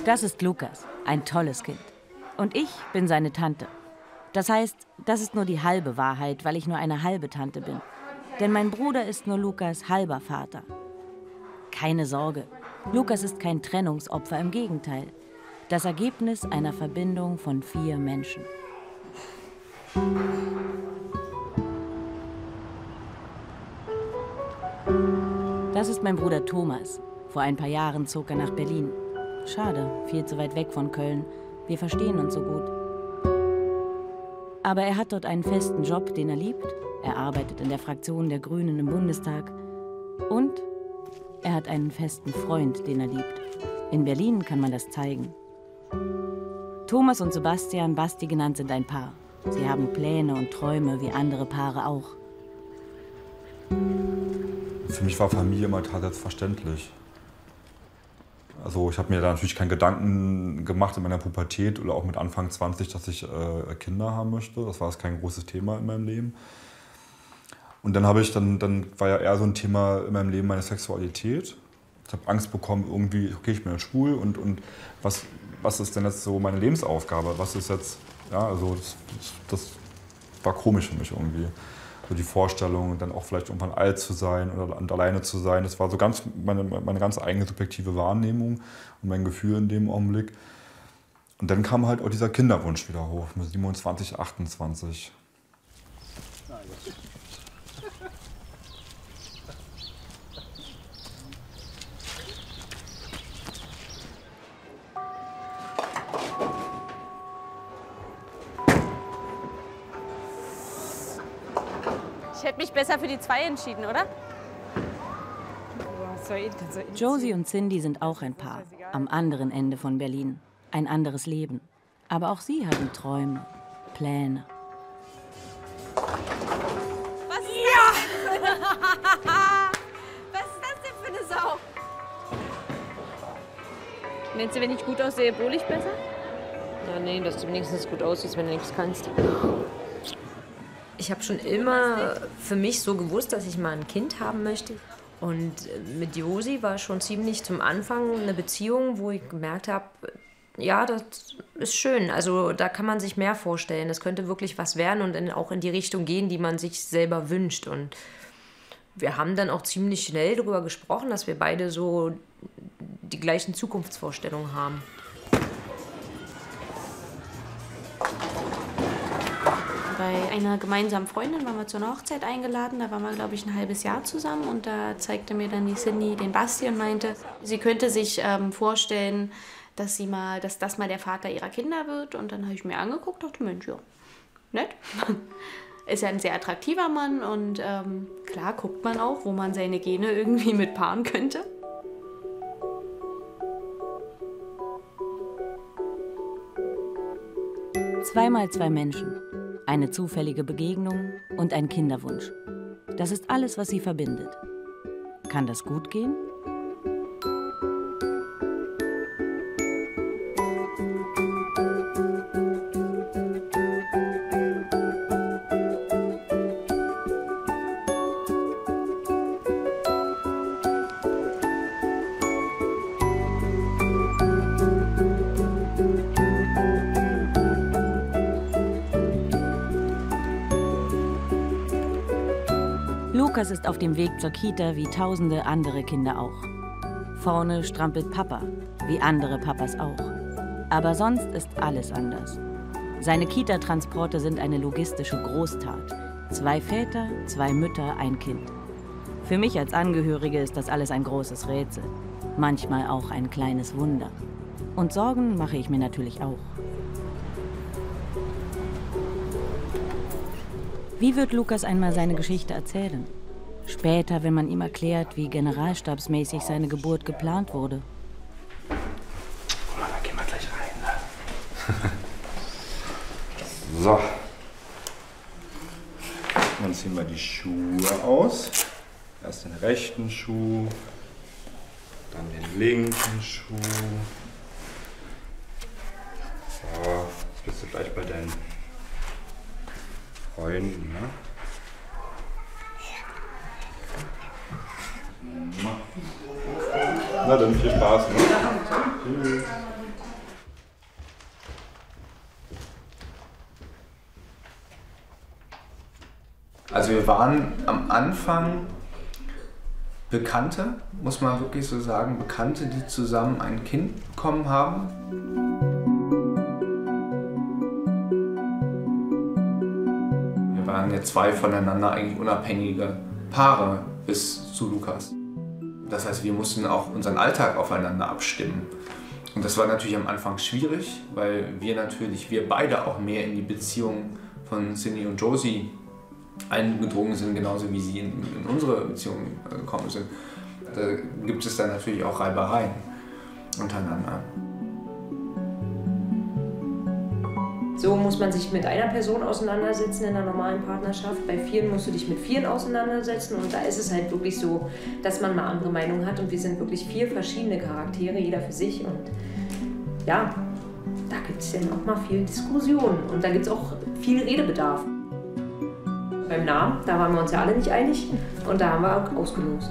Das ist Lukas, ein tolles Kind. Und ich bin seine Tante. Das heißt, das ist nur die halbe Wahrheit, weil ich nur eine halbe Tante bin. Denn mein Bruder ist nur Lukas halber Vater. Keine Sorge, Lukas ist kein Trennungsopfer, im Gegenteil. Das Ergebnis einer Verbindung von 4 Menschen. Das ist mein Bruder Thomas. Vor ein paar Jahren zog er nach Berlin. Schade, viel zu weit weg von Köln. Wir verstehen uns so gut. Aber er hat dort einen festen Job, den er liebt. Er arbeitet in der Fraktion der Grünen im Bundestag. Und er hat einen festen Freund, den er liebt. In Berlin kann man das zeigen. Thomas und Sebastian, Basti genannt, sind ein Paar. Sie haben Pläne und Träume, wie andere Paare auch. Für mich war Familie immer selbstverständlich. Also ich habe mir da natürlich keinen Gedanken gemacht in meiner Pubertät oder auch mit Anfang 20, dass ich Kinder haben möchte. Das war jetzt kein großes Thema in meinem Leben. Und dann war ja eher so ein Thema in meinem Leben meine Sexualität. Ich habe Angst bekommen, irgendwie, okay, ich bin jetzt schwul und was ist denn jetzt so meine Lebensaufgabe? Was ist jetzt, ja, also das war komisch für mich irgendwie. So die Vorstellung, dann auch vielleicht irgendwann alt zu sein oder alleine zu sein. Das war so ganz meine ganz eigene subjektive Wahrnehmung und mein Gefühl in dem Augenblick. Und dann kam halt auch dieser Kinderwunsch wieder hoch, mit 27, 28. Ich hätte mich besser für die 2 entschieden, oder? Josie und Cindy sind auch ein Paar, am anderen Ende von Berlin. Ein anderes Leben. Aber auch sie haben Träume, Pläne. Was ist das? Was ist das denn für eine Sau? Meinst du, wenn ich gut aussehe, bohle ich besser? Ja, nee, dass du wenigstens gut aussiehst, wenn du nichts kannst. Ich habe schon immer für mich so gewusst, dass ich mal ein Kind haben möchte. Und mit Josi war schon ziemlich zum Anfang eine Beziehung, wo ich gemerkt habe, ja, das ist schön. Also da kann man sich mehr vorstellen. Das könnte wirklich was werden und auch in die Richtung gehen, die man sich selber wünscht. Und wir haben dann auch ziemlich schnell darüber gesprochen, dass wir beide so die gleichen Zukunftsvorstellungen haben. Bei einer gemeinsamen Freundin waren wir zu einer Hochzeit eingeladen. Da waren wir, glaube ich, ein halbes Jahr zusammen. Und da zeigte mir dann die Cindy den Basti und meinte, sie könnte sich vorstellen, dass das mal der Vater ihrer Kinder wird. Und dann habe ich mir angeguckt und dachte, Mensch, ja, nett. Ist ja ein sehr attraktiver Mann. Und klar guckt man auch, wo man seine Gene irgendwie mit paaren könnte. Zweimal 2 Menschen. Eine zufällige Begegnung und ein Kinderwunsch. Das ist alles, was sie verbindet. Kann das gut gehen? Lukas ist auf dem Weg zur Kita wie tausende andere Kinder auch. Vorne strampelt Papa, wie andere Papas auch. Aber sonst ist alles anders. Seine Kita-Transporte sind eine logistische Großtat. 2 Väter, 2 Mütter, ein Kind. Für mich als Angehörige ist das alles ein großes Rätsel. Manchmal auch ein kleines Wunder. Und Sorgen mache ich mir natürlich auch. Wie wird Lukas einmal seine Geschichte erzählen? Später, wenn man ihm erklärt, wie generalstabsmäßig seine Geburt geplant wurde. Da gehen wir gleich rein. Ne? So. Dann ziehen wir die Schuhe aus. Erst den rechten Schuh, dann den linken Schuh. So, jetzt bist du gleich bei deinen Freunden, ne? Na dann viel Spaß, ne? Tschüss. Also wir waren am Anfang Bekannte, muss man wirklich so sagen, Bekannte, die zusammen ein Kind bekommen haben. Wir waren ja 2 voneinander eigentlich unabhängige Paare bis zu Lukas. Das heißt, wir mussten auch unseren Alltag aufeinander abstimmen. Und das war natürlich am Anfang schwierig, weil wir beide auch mehr in die Beziehung von Cindy und Josie eingedrungen sind, genauso wie sie in unsere Beziehung gekommen sind. Da gibt es dann natürlich auch Reibereien untereinander. So muss man sich mit einer Person auseinandersetzen in einer normalen Partnerschaft. Bei vielen musst du dich mit vielen auseinandersetzen und da ist es halt wirklich so, dass man mal andere Meinungen hat und wir sind wirklich 4 verschiedene Charaktere, jeder für sich und ja, da gibt es dann auch mal viel Diskussion und da gibt es auch viel Redebedarf. Beim Namen, da waren wir uns ja alle nicht einig und da haben wir auch ausgelost.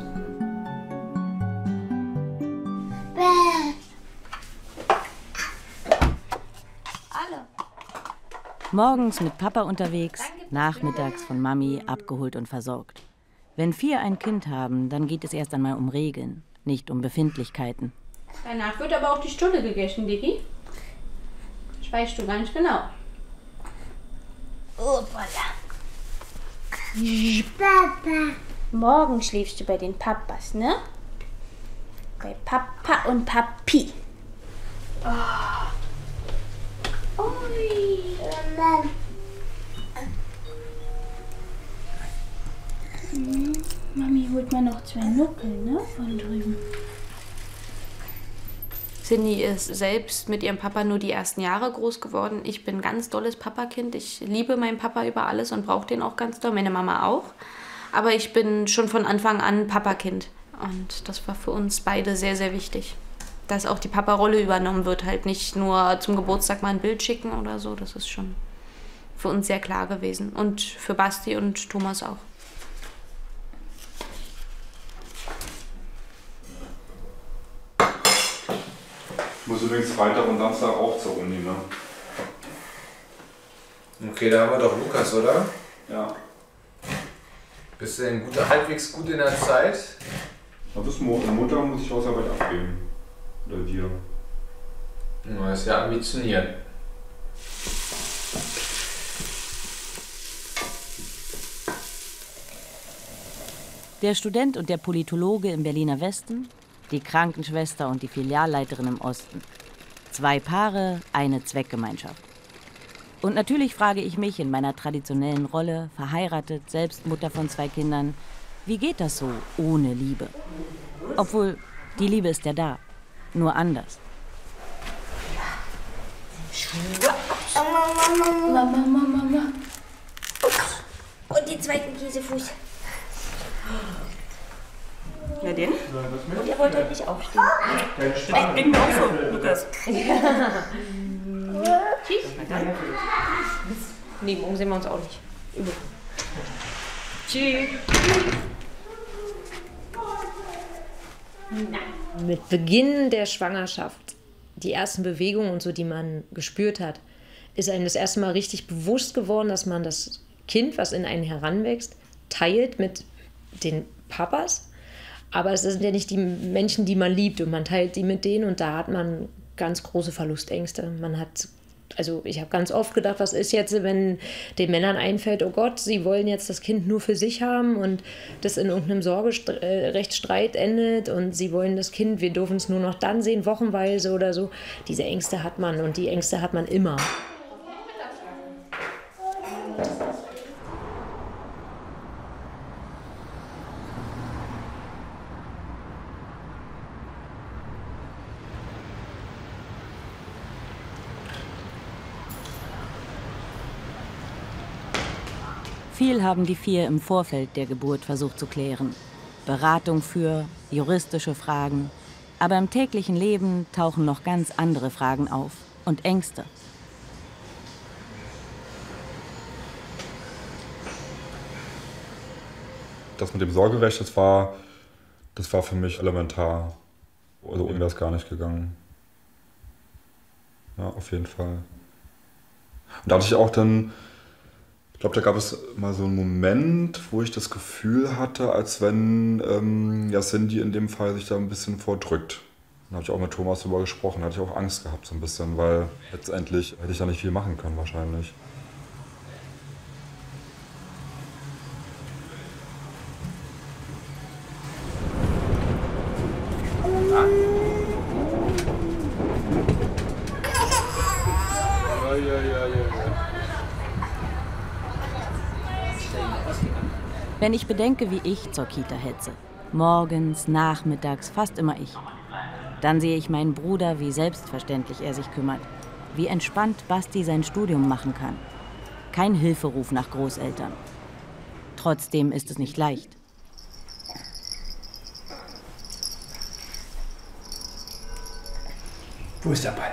Morgens mit Papa unterwegs, nachmittags von Mami abgeholt und versorgt. Wenn 4 ein Kind haben, dann geht es erst einmal um Regeln, nicht um Befindlichkeiten. Danach wird aber auch die Stulle gegessen, Dicky. Das weißt du ganz genau. Oh, voilà. Papa. Morgen schläfst du bei den Papas, ne? Bei Papa und Papi. Oh. Ui. Mami holt mal noch 2 Nuckel, ne? Von drüben. Cindy ist selbst mit ihrem Papa nur die ersten Jahre groß geworden. Ich bin ein ganz dolles Papakind. Ich liebe meinen Papa über alles und brauche den auch ganz doll. Meine Mama auch. Aber ich bin schon von Anfang an Papakind. Und das war für uns beide sehr, sehr wichtig. Dass auch die Papa-Rolle übernommen wird. Halt nicht nur zum Geburtstag mal ein Bild schicken oder so. Das ist schon für uns sehr klar gewesen. Und für Basti und Thomas auch. Ich muss übrigens Freitag und Samstag auch zur Uni, ne? Okay, da haben wir doch Lukas, oder? Ja. Bist du denn halbwegs gut in der Zeit? Na, bis Montag muss ich Hausarbeit abgeben. Oder dir. Na, ist ja ambitioniert. Der Student und der Politologe im Berliner Westen, die Krankenschwester und die Filialleiterin im Osten. 2 Paare, eine Zweckgemeinschaft. Und natürlich frage ich mich in meiner traditionellen Rolle, verheiratet, selbst Mutter von 2 Kindern, wie geht das so ohne Liebe? Obwohl, die Liebe ist ja da, nur anders. Mama. Und den zweiten Käsefuß. Na denn? Und ihr wollt heute nicht aufstehen. Ich bin mir auch so, Lukas. Tschüss. Nee, morgen sehen wir uns auch nicht. Tschüss. Mit Beginn der Schwangerschaft, die ersten Bewegungen und so, die man gespürt hat, ist einem das erste Mal richtig bewusst geworden, dass man das Kind, was in einen heranwächst, teilt mit den Papas. Aber es sind ja nicht die Menschen, die man liebt und man teilt die mit denen und da hat man ganz große Verlustängste. Ich habe ganz oft gedacht, was ist jetzt, wenn den Männern einfällt, oh Gott, sie wollen jetzt das Kind nur für sich haben und das in irgendeinem Sorgerechtsstreit endet und sie wollen das Kind, wir dürfen es nur noch dann sehen, wochenweise oder so. Diese Ängste hat man und die Ängste hat man immer. Viel haben die 4 im Vorfeld der Geburt versucht zu klären. Beratung für, juristische Fragen. Aber im täglichen Leben tauchen noch ganz andere Fragen auf und Ängste. Das mit dem Sorgerecht, das war für mich elementar. Also ohne das gar nicht gegangen. Ja, auf jeden Fall. Und da hatte ich auch dann Ich glaube, da gab es mal so einen Moment, wo ich das Gefühl hatte, als wenn Cindy in dem Fall sich da ein bisschen vordrückt. Da habe ich auch mit Thomas darüber gesprochen, da hatte ich auch Angst gehabt so ein bisschen, weil letztendlich hätte ich da nicht viel machen können wahrscheinlich. Wenn ich bedenke, wie ich zur Kita hetze, morgens, nachmittags, fast immer ich, dann sehe ich meinen Bruder, wie selbstverständlich er sich kümmert, wie entspannt Basti sein Studium machen kann. Kein Hilferuf nach Großeltern. Trotzdem ist es nicht leicht. Wo ist der Ball?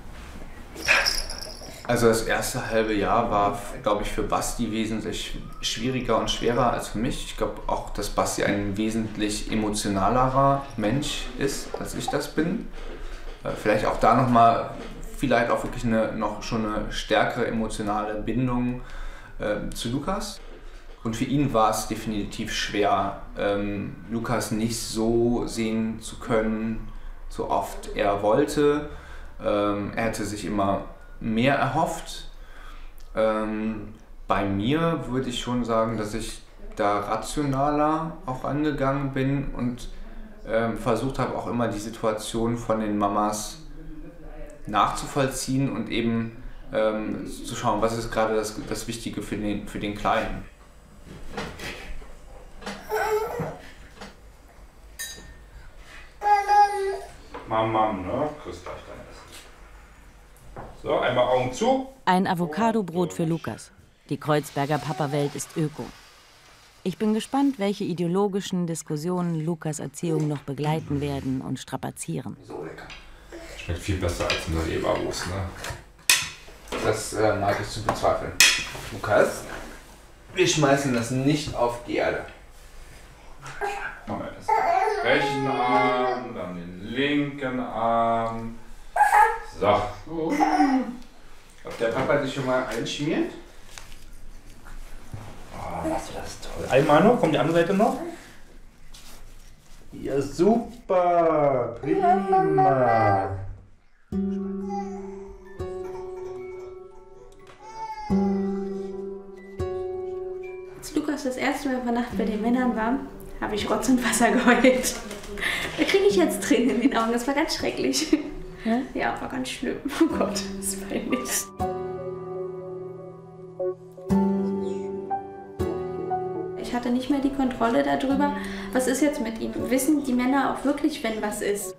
Also das erste halbe Jahr war, glaube ich, für Basti wesentlich schwieriger und schwerer als für mich. Ich glaube auch, dass Basti ein wesentlich emotionalerer Mensch ist, als ich das bin. Vielleicht auch da nochmal, vielleicht auch wirklich schon eine stärkere emotionale Bindung zu Lukas. Und für ihn war es definitiv schwer, Lukas nicht so sehen zu können, so oft er wollte. Er hätte sich immer mehr erhofft. Bei mir würde ich schon sagen, dass ich da rationaler auch angegangen bin und versucht habe, auch immer die Situation von den Mamas nachzuvollziehen und eben zu schauen, was ist gerade das Wichtige für den Kleinen. Mam, ne? Kriegst gleich dein Essen. So, einmal Augen zu. Ein Avocadobrot für Lukas. Die Kreuzberger Papa-Welt ist Öko. Ich bin gespannt, welche ideologischen Diskussionen Lukas' Erziehung noch begleiten werden und strapazieren. So lecker. Schmeckt viel besser als eine Leberwurst, ne? Das mag ich zu bezweifeln. Lukas, wir schmeißen das nicht auf die Erde. Machen wir das. Rechten Arm, dann den linken Arm. So. Ob der Papa sich schon mal einschmiert? Oh, machst du das toll. Einmal noch, kommt die andere Seite noch. Ja, super. Prima. Als Lukas das erste Mal über Nacht bei den Männern war, habe ich Rotz und Wasser geheult. Da kriege ich jetzt Tränen in den Augen. Das war ganz schrecklich. Ja, war ganz schlimm. Oh Gott, das ist peinlich. Ich hatte nicht mehr die Kontrolle darüber, was ist jetzt mit ihm. Wissen die Männer auch wirklich, wenn was ist?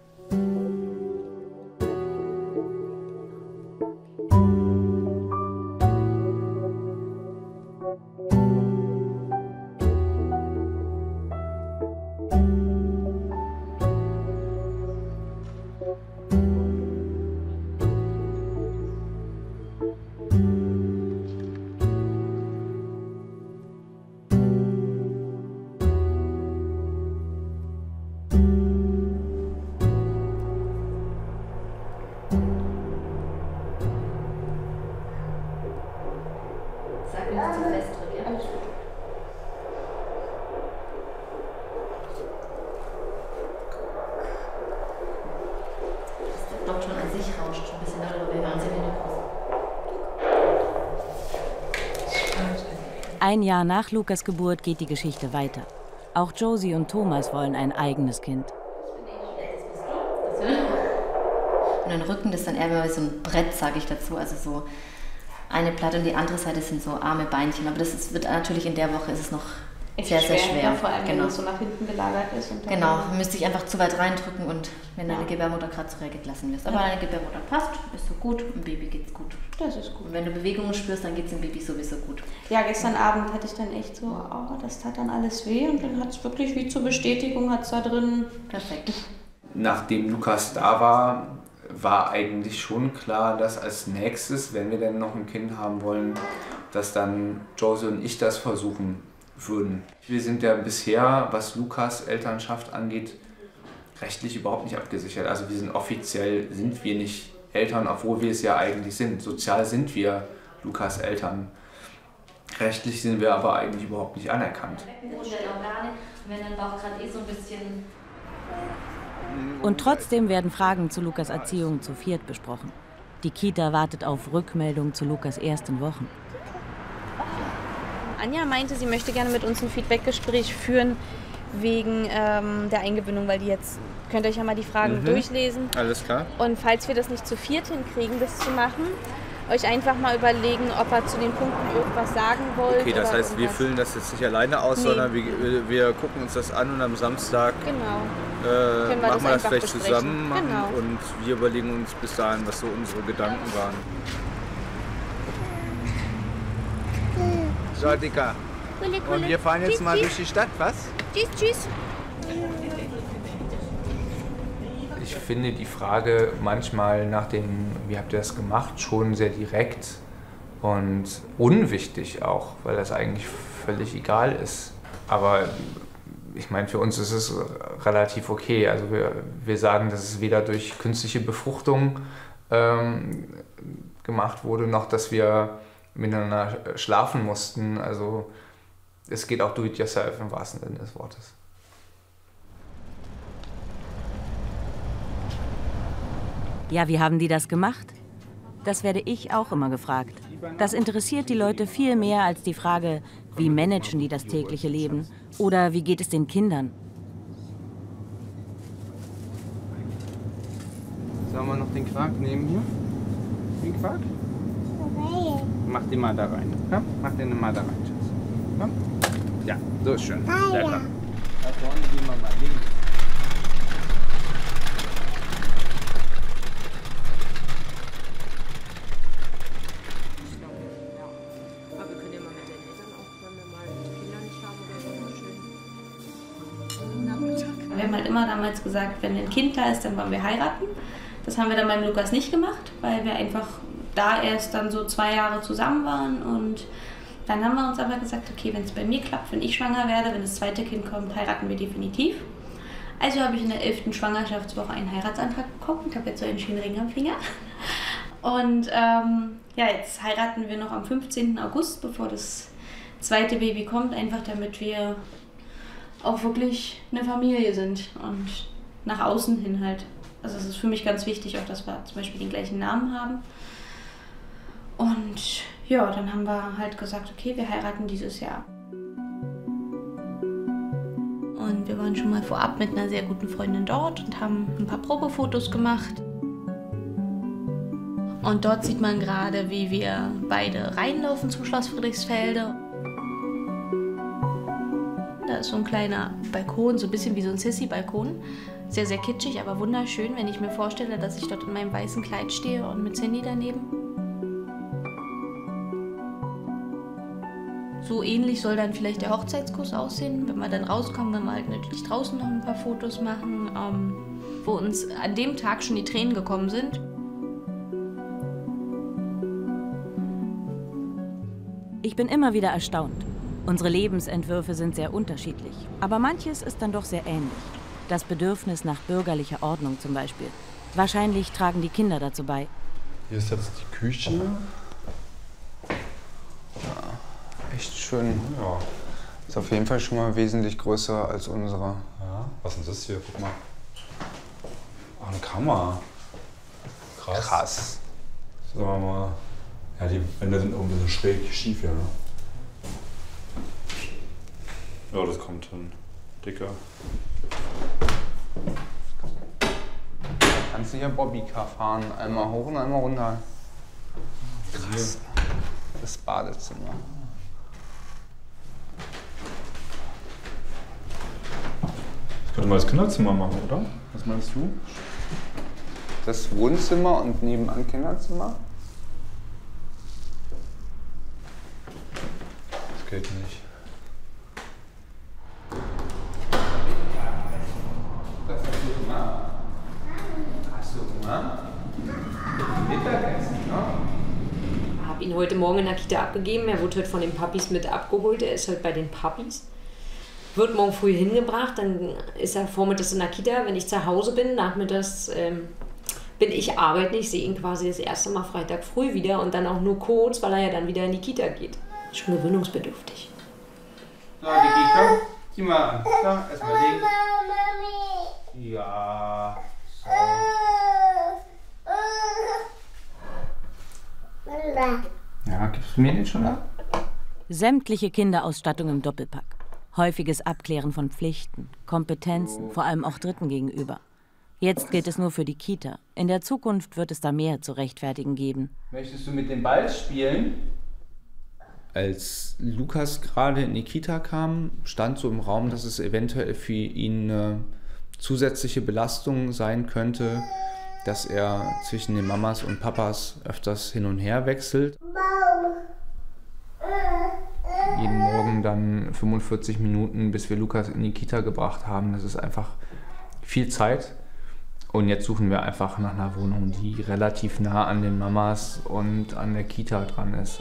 Ein Jahr nach Lukas' Geburt geht die Geschichte weiter. Auch Josie und Thomas wollen ein eigenes Kind. Und ein Rücken, das ist dann eher wie so ein Brett, sage ich dazu. Also so eine Platte und die andere Seite sind so arme Beinchen. Aber wird natürlich in der Woche ist es noch sehr, sehr schwer. Ja, vor allem, wenn es so nach hinten gelagert ist. Und genau, man müsste sich einfach zu weit reindrücken und wenn deine Gebärmutter gerade so gelassen wird. Aber deine Gebärmutter passt, ist so gut, dem Baby geht's gut. Das ist gut. Und wenn du Bewegungen spürst, dann geht's dem Baby sowieso gut. Ja, gestern Abend hatte ich dann echt so, oh, das tat dann alles weh und dann hat es wirklich wie zur Bestätigung, hat es da drin. Perfekt. Nachdem Lukas da war eigentlich schon klar, dass als nächstes, wenn wir denn noch ein Kind haben wollen, dass dann Josie und ich das versuchen würden. Wir sind ja bisher, was Lukas' Elternschaft angeht, rechtlich überhaupt nicht abgesichert. Also wir sind offiziell nicht Eltern, obwohl wir es ja eigentlich sind. Sozial sind wir Lukas' Eltern. Rechtlich sind wir aber eigentlich überhaupt nicht anerkannt. Und trotzdem werden Fragen zu Lukas Erziehung zu viert besprochen. Die Kita wartet auf Rückmeldung zu Lukas ersten Wochen. Anja meinte, sie möchte gerne mit uns ein Feedbackgespräch führen wegen der Eingewöhnung, weil könnt ihr euch ja mal die Fragen durchlesen. Alles klar. Und falls wir das nicht zu viert hinkriegen, das zu machen, euch einfach mal überlegen, ob ihr zu den Punkten irgendwas sagen wollt. Okay, das heißt, wir füllen das jetzt nicht alleine aus, sondern wir gucken uns das an und am Samstag machen wir das vielleicht zusammen und wir überlegen uns bis dahin, was so unsere Gedanken waren. So, Dicker. Und wir fahren jetzt mal durch die Stadt, was? Tschüss, tschüss. Ich finde die Frage manchmal nach dem, wie habt ihr das gemacht, schon sehr direkt und unwichtig auch, weil das eigentlich völlig egal ist. Aber ich meine, für uns ist es relativ okay. Also wir sagen, dass es weder durch künstliche Befruchtung gemacht wurde, noch dass wir miteinander schlafen mussten. Also es geht auch do it yourself im wahrsten Sinne des Wortes. Ja, wie haben die das gemacht? Das werde ich auch immer gefragt. Das interessiert die Leute viel mehr als die Frage, wie managen die das tägliche Leben oder wie geht es den Kindern. Sollen wir noch den Quark nehmen hier? Den Quark? Mach den mal da rein. Komm, mach den mal da rein, Schatz. Komm. Ja, so ist schön. Sehr komm. Da vorne gehen wir mal links. Wir haben halt immer damals gesagt, wenn ein Kind da ist, dann wollen wir heiraten. Das haben wir dann beim Lukas nicht gemacht, weil wir einfach da erst dann so 2 Jahre zusammen waren. Und dann haben wir uns aber gesagt, okay, wenn es bei mir klappt, wenn ich schwanger werde, wenn das zweite Kind kommt, heiraten wir definitiv. Also habe ich in der 11. Schwangerschaftswoche einen Heiratsantrag bekommen und habe jetzt so einen schönen Ring am Finger. Und jetzt heiraten wir noch am 15. August, bevor das zweite Baby kommt, einfach damit wir auch wirklich eine Familie sind und nach außen hin halt. Also es ist für mich ganz wichtig, auch dass wir zum Beispiel den gleichen Namen haben. Und ja, dann haben wir halt gesagt, okay, wir heiraten dieses Jahr. Und wir waren schon mal vorab mit einer sehr guten Freundin dort und haben ein paar Probefotos gemacht. Und dort sieht man gerade, wie wir beide reinlaufen zum Schloss Friedrichsfelde. Da ist so ein kleiner Balkon, so ein bisschen wie so ein Sissy-Balkon. Sehr, sehr kitschig, aber wunderschön, wenn ich mir vorstelle, dass ich dort in meinem weißen Kleid stehe und mit Cindy daneben. So ähnlich soll dann vielleicht der Hochzeitskuss aussehen. Wenn wir dann rauskommen, dann wir halt natürlich draußen noch ein paar Fotos machen, wo uns an dem Tag schon die Tränen gekommen sind. Ich bin immer wieder erstaunt. Unsere Lebensentwürfe sind sehr unterschiedlich, aber manches ist dann doch sehr ähnlich. Das Bedürfnis nach bürgerlicher Ordnung zum Beispiel. Wahrscheinlich tragen die Kinder dazu bei. Hier ist jetzt die Küche. Echt schön. Ja. Ist auf jeden Fall schon mal wesentlich größer als unsere. Ja. Was ist das hier? Guck mal. Ach, eine Kammer. Krass. Sagen wir mal. Ja, die Wände sind irgendwie so schräg schief hier, ne? Ja, das kommt hin. Dicker. Kannst du hier Bobbycar fahren? Einmal hoch und einmal runter. Krass. Das Badezimmer. Das könnte man das Kinderzimmer machen, oder? Was meinst du? Das Wohnzimmer und nebenan Kinderzimmer? Das geht nicht. Mittagessen, ne? Ich habe ihn heute Morgen in der Kita abgegeben. Er wurde heute von den Papis mit abgeholt. Er ist heute bei den Papis. Wird morgen früh hingebracht. Dann ist er vormittags in der Kita. Wenn ich zu Hause bin, nachmittags bin ich arbeiten. Ich sehe ihn quasi das erste Mal Freitag früh wieder und dann auch nur kurz, weil er ja dann wieder in die Kita geht. Schon gewöhnungsbedürftig. So, Dickie, komm. Zieh mal an. So, erstmal legen. Ja. So. Ja, gibst du mir den schon ab? Sämtliche Kinderausstattung im Doppelpack. Häufiges Abklären von Pflichten, Kompetenzen, vor allem auch Dritten gegenüber. Jetzt gilt es nur für die Kita. In der Zukunft wird es da mehr zu rechtfertigen geben. Möchtest du mit dem Ball spielen? Als Lukas gerade in die Kita kam, stand so im Raum, dass es eventuell für ihn eine zusätzliche Belastung sein könnte, dass er zwischen den Mamas und Papas öfters hin und her wechselt. Jeden Morgen dann 45 Minuten, bis wir Lukas in die Kita gebracht haben. Das ist einfach viel Zeit. Und jetzt suchen wir einfach nach einer Wohnung, die relativ nah an den Mamas und an der Kita dran ist.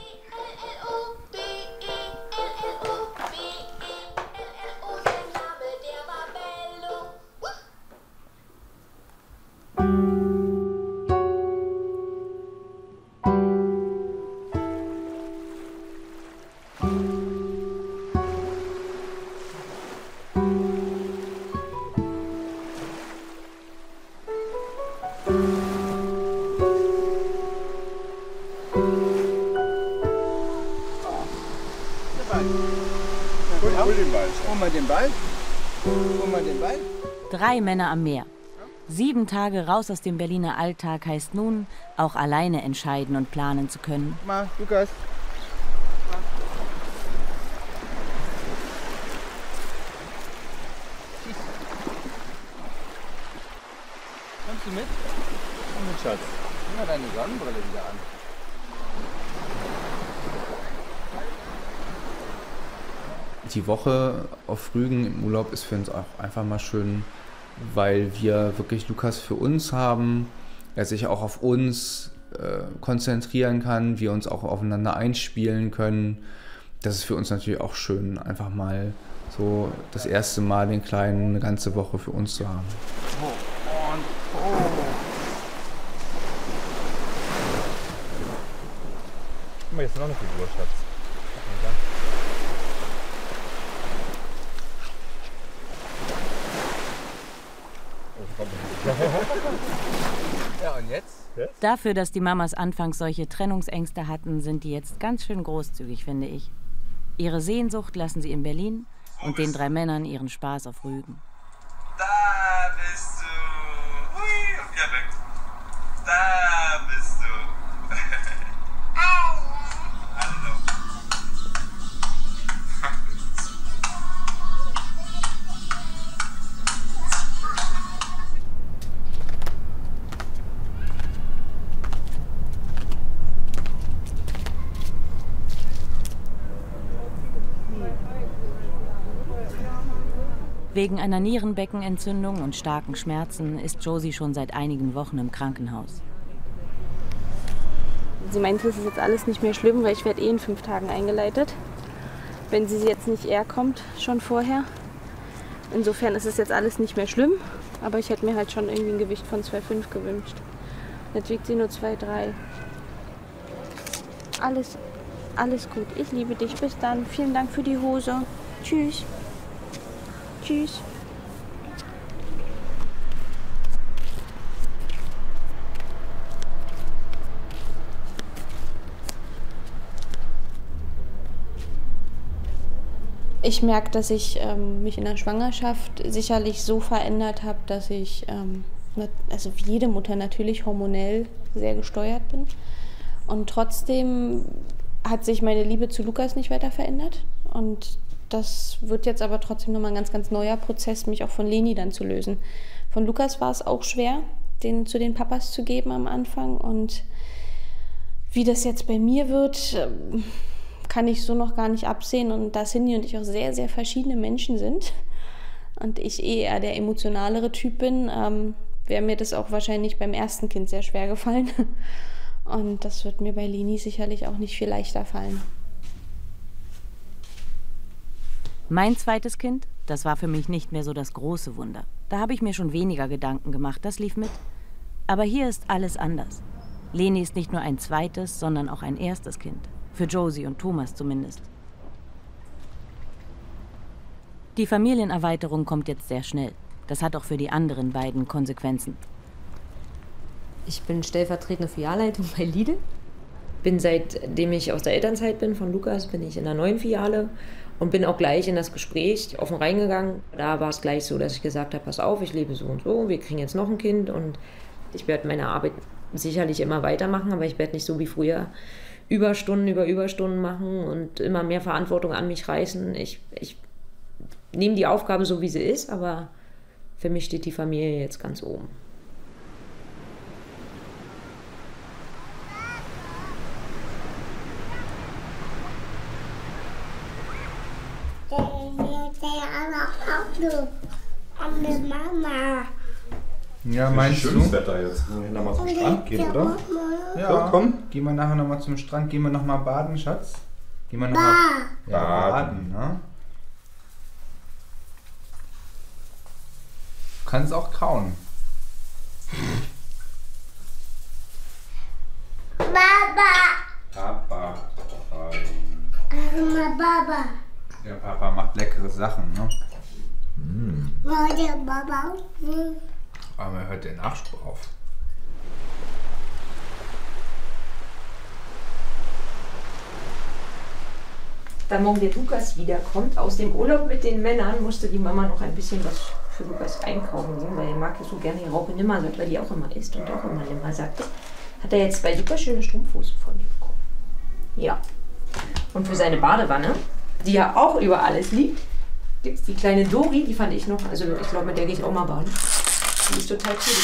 Hol mal den Ball. 3 Männer am Meer. 7 Tage raus aus dem Berliner Alltag heißt nun, auch alleine entscheiden und planen zu können. Mal, Lukas. Kommst du mit? Komm mit, Schatz. Nimm mal deine Sonnenbrille wieder an. Die Woche auf Rügen im Urlaub ist für uns auch einfach mal schön, weil wir wirklich Lukas für uns haben, er sich auch auf uns konzentrieren kann, wir uns auch aufeinander einspielen können. Das ist für uns natürlich auch schön, einfach mal so das erste Mal den Kleinen eine ganze Woche für uns zu haben. Guck mal, jetzt noch eine Figur, Schatz. Ja, und jetzt? Dafür, dass die Mamas anfangs solche Trennungsängste hatten, sind die jetzt ganz schön großzügig, finde ich. Ihre Sehnsucht lassen sie in Berlin und den 3 Männern ihren Spaß auf Rügen. Da bist du. Hui, und wieder weg. Da bist du. Hallo. Wegen einer Nierenbeckenentzündung und starken Schmerzen ist Josie schon seit einigen Wochen im Krankenhaus. Sie meinte, es ist jetzt alles nicht mehr schlimm, weil ich werde in 5 Tagen eingeleitet. Wenn sie jetzt nicht eher kommt, schon vorher. Insofern ist es jetzt alles nicht mehr schlimm, aber ich hätte mir halt schon irgendwie ein Gewicht von 2,5 gewünscht. Jetzt wiegt sie nur 2,3. Alles gut. Ich liebe dich. Bis dann. Vielen Dank für die Hose. Tschüss. Tschüss. Ich merke, dass ich mich in der Schwangerschaft sicherlich so verändert habe, dass ich, also wie jede Mutter natürlich, hormonell sehr gesteuert bin. Und trotzdem hat sich meine Liebe zu Lukas nicht weiter verändert. Und das wird jetzt aber trotzdem nochmal ein ganz, ganz neuer Prozess, mich auch von Leni dann zu lösen. Von Lukas war es auch schwer, den zu den Papas zu geben am Anfang. Und wie das jetzt bei mir wird, kann ich so noch gar nicht absehen. Und da Cindy und ich auch sehr, sehr verschiedene Menschen sind und ich eher der emotionalere Typ bin, wäre mir das auch wahrscheinlich beim ersten Kind sehr schwer gefallen. Und das wird mir bei Leni sicherlich auch nicht viel leichter fallen. Mein zweites Kind, das war für mich nicht mehr so das große Wunder. Da habe ich mir schon weniger Gedanken gemacht, das lief mit. Aber hier ist alles anders. Leni ist nicht nur ein zweites, sondern auch ein erstes Kind. Für Josie und Thomas zumindest. Die Familienerweiterung kommt jetzt sehr schnell. Das hat auch für die anderen beiden Konsequenzen. Ich bin stellvertretende Filialleitung bei Lidl. Bin seitdem ich aus der Elternzeit bin von Lukas, bin ich in der neuen Filiale und bin auch gleich in das Gespräch offen reingegangen. Da war es gleich so, dass ich gesagt habe, pass auf, ich lebe so und so, wir kriegen jetzt noch ein Kind und ich werde meine Arbeit sicherlich immer weitermachen, aber ich werde nicht so wie früher Überstunden über Überstunden machen und immer mehr Verantwortung an mich reißen. Ich nehme die Aufgabe so, wie sie ist, aber für mich steht die Familie jetzt ganz oben. Mama. Ja, meinst du? Schönes Wetter jetzt. Wollen wir nochmal zum Strand gehen, oder? Ja, So, komm. Gehen wir nachher nochmal zum Strand. Gehen wir nochmal baden, Schatz? Gehen wir nochmal baden, ne? Du kannst auch kauen. Papa. Baba. Der Papa macht leckere Sachen, ne? Baba. Aber man hört den Nachspruch auf. Da morgen der Lukas wiederkommt aus dem Urlaub mit den Männern, musste die Mama noch ein bisschen was für Lukas einkaufen gehen, weil er mag ja so gerne die Raupe Nimmersatt, weil die auch immer isst und auch immer Nimmersatt ist. Hat er jetzt 2 super schöne Strumpfhosen von mir bekommen. Ja. Und für seine Badewanne, die ja auch über alles liegt, gibt es die kleine Dori, die fand ich noch, also ich glaube, mit der gehe ich auch mal baden. Die ist total cool.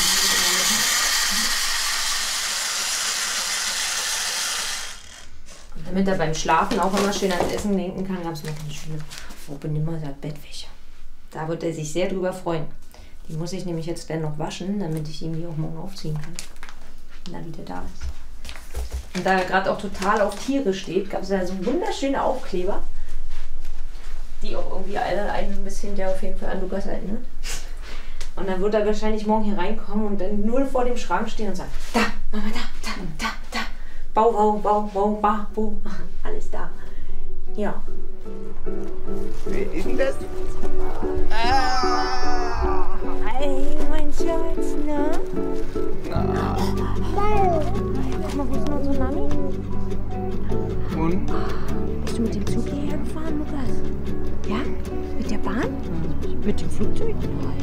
Und damit er beim Schlafen auch immer schön ans Essen denken kann, gab es noch eine schöne Raupe Nimmersatt Bettwäsche. Da wird er sich sehr drüber freuen. Die muss ich nämlich jetzt dann noch waschen, damit ich ihm die auch morgen aufziehen kann, wenn er wieder da ist. Und da er gerade auch total auf Tiere steht, gab es ja so wunderschöne Aufkleber, die auch irgendwie alle ein bisschen ja auf jeden Fall an Lukas erinnert. Und dann wird er wahrscheinlich morgen hier reinkommen und dann nur vor dem Schrank stehen und sagen, da, Mama, da. Bau, alles da. Ja. Wer ist denn das? Hey, mein Schatz, ne? Guck mal, wo ist denn unsere Mami? Und? Bist du mit dem Zug hierher gefahren, Lukas? Ja? Mit der Bahn? Mit dem Flugzeug?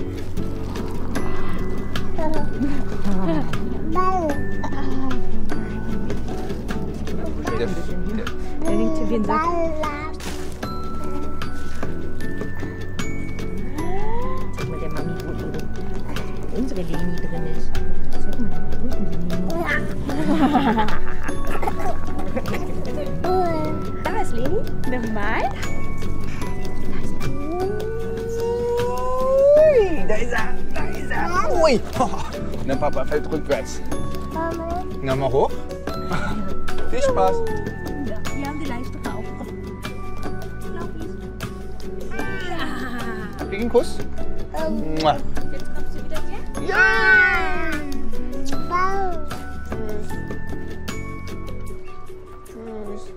Der winkt hier wie ein Sack. Sag mal der Mami, wo unsere Leni drin ist. Sag mal, wo ist denn die? Da ist Leni. Nochmal. Da ist er. Ui. Der Papa fällt rückwärts. Nochmal hoch. Viel Spaß. Wir haben die Leiste rauf. Krieg einen Kuss. Mua. Jetzt kommst du wieder her? Ja! Tschüss.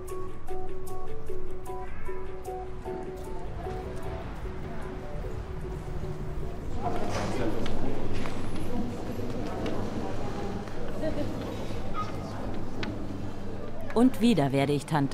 Und wieder werde ich Tante.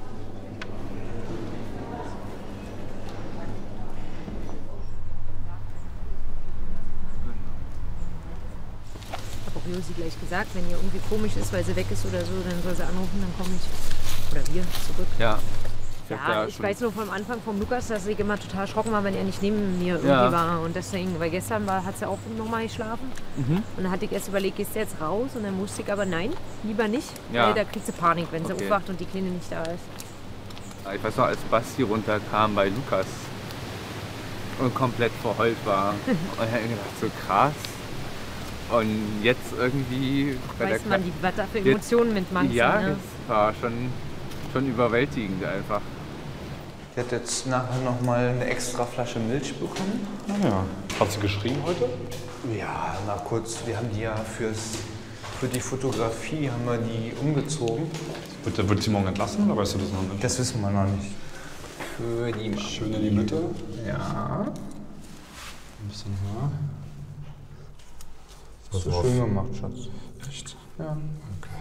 Ich habe auch Josi gleich gesagt, wenn ihr irgendwie komisch ist, weil sie weg ist oder so, dann soll sie anrufen, dann komme ich. Oder wir zurück. Ja. Ja, ich weiß nur vom Anfang vom Lukas, dass ich immer total erschrocken war, wenn er nicht neben mir irgendwie war. Und deswegen, weil gestern hat sie auch nochmal geschlafen. Und dann hatte ich erst überlegt, gehst du jetzt raus? Und dann musste ich aber nein, lieber nicht. Ja. Weil da kriegt sie Panik, wenn sie aufwacht und die Kleine nicht da ist. Ich weiß noch, als Basti runterkam bei Lukas und komplett verheult war. Und ich habe gedacht, so krass. Und jetzt irgendwie... Weiß man, was da für Emotionen mit manchen. Ja, ne? es war schon überwältigend einfach. Sie hat jetzt nachher noch mal eine extra Flasche Milch bekommen. Ja. Hat sie geschrien heute? Ja, mal kurz. Wir haben die ja fürs Für die Fotografie haben wir die umgezogen. Wird sie morgen entlassen oder weißt du das noch nicht? Das wissen wir noch nicht. Für die Mami. Schön in die Mitte. Ja. Ein bisschen höher. Hast du schön gemacht, Schatz. Echt? Ja. Okay.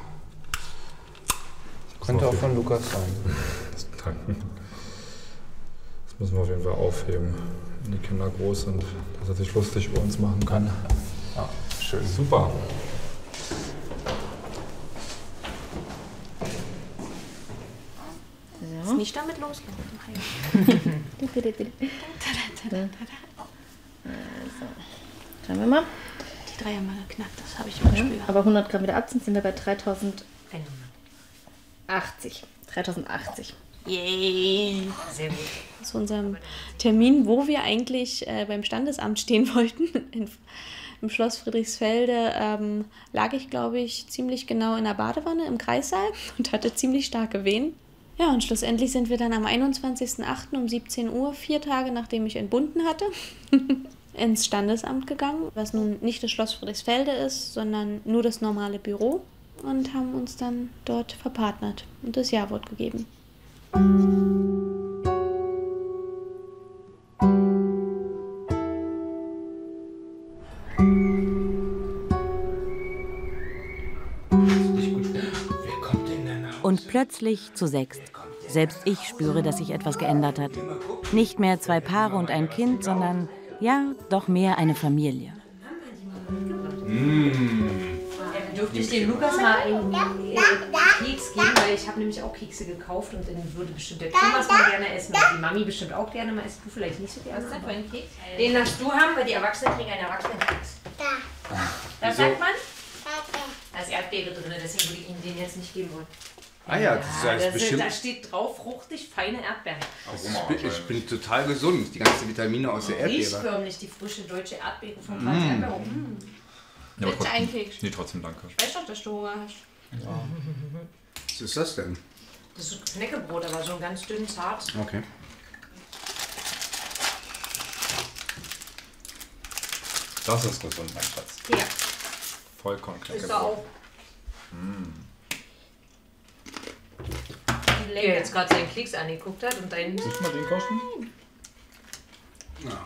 Könnte auch von Lukas sein. Das müssen wir auf jeden Fall aufheben, wenn die Kinder groß sind, dass er sich lustig über uns machen kann. Ja, schön. Super. Jetzt nicht damit loslaufen. Schauen wir mal. Die 3 haben wir geknackt, das habe ich im Spiel. Aber 100 Gramm wieder Abzug sind wir bei 3080. 3080. Yay! Sehr gut. Zu unserem Termin, wo wir eigentlich beim Standesamt stehen wollten, im Schloss Friedrichsfelde, lag ich, glaube ich, ziemlich genau in der Badewanne im Kreissaal und hatte ziemlich starke Wehen. Ja, und schlussendlich sind wir dann am 21.08. um 17 Uhr, 4 Tage nachdem ich entbunden hatte, ins Standesamt gegangen, was nun nicht das Schloss Friedrichsfelde ist, sondern nur das normale Büro, und haben uns dann dort verpartnert und das Ja-Wort gegeben. Und plötzlich zu 6. Selbst ich spüre, dass sich etwas geändert hat. Nicht mehr 2 Paare und ein Kind, sondern, ja, doch mehr eine Familie. Dürfte ich dem Lukas mal einen Keks geben, weil ich habe nämlich auch Kekse gekauft und den würde bestimmt der Thomas mal gerne essen und die Mami bestimmt auch gerne mal essen. Du vielleicht nicht so gerne. Was ist das für ein Keks? Den darfst du haben, weil die Erwachsenen kriegen einen Erwachsenenkeks. Das sagt man? Da ist Erdbeere drin, deswegen würde ich Ihnen den jetzt nicht geben wollen. Ah ja, das ist bestimmt. Da steht drauf, fruchtig, feine Erdbeeren. Ich bin total gesund. Die ganzen Vitamine aus der Erdbeere. Riecht förmlich die frische deutsche Erdbeere vom Pfalz Erdbeere. Ja, Bitte einen Keks. Nee, trotzdem danke. Ich weiß doch, dass du Hunger hast. Ja. Was ist das denn? Das ist Knäckebrot, aber so ein ganz dünn, zart. Okay. Das ist gesund, mein Schatz. Ja. Vollkornknäckebrot. Ist da auch. Der jetzt gerade seinen Keks angeguckt hat und deinen. Willst du mal den kosten? Ja.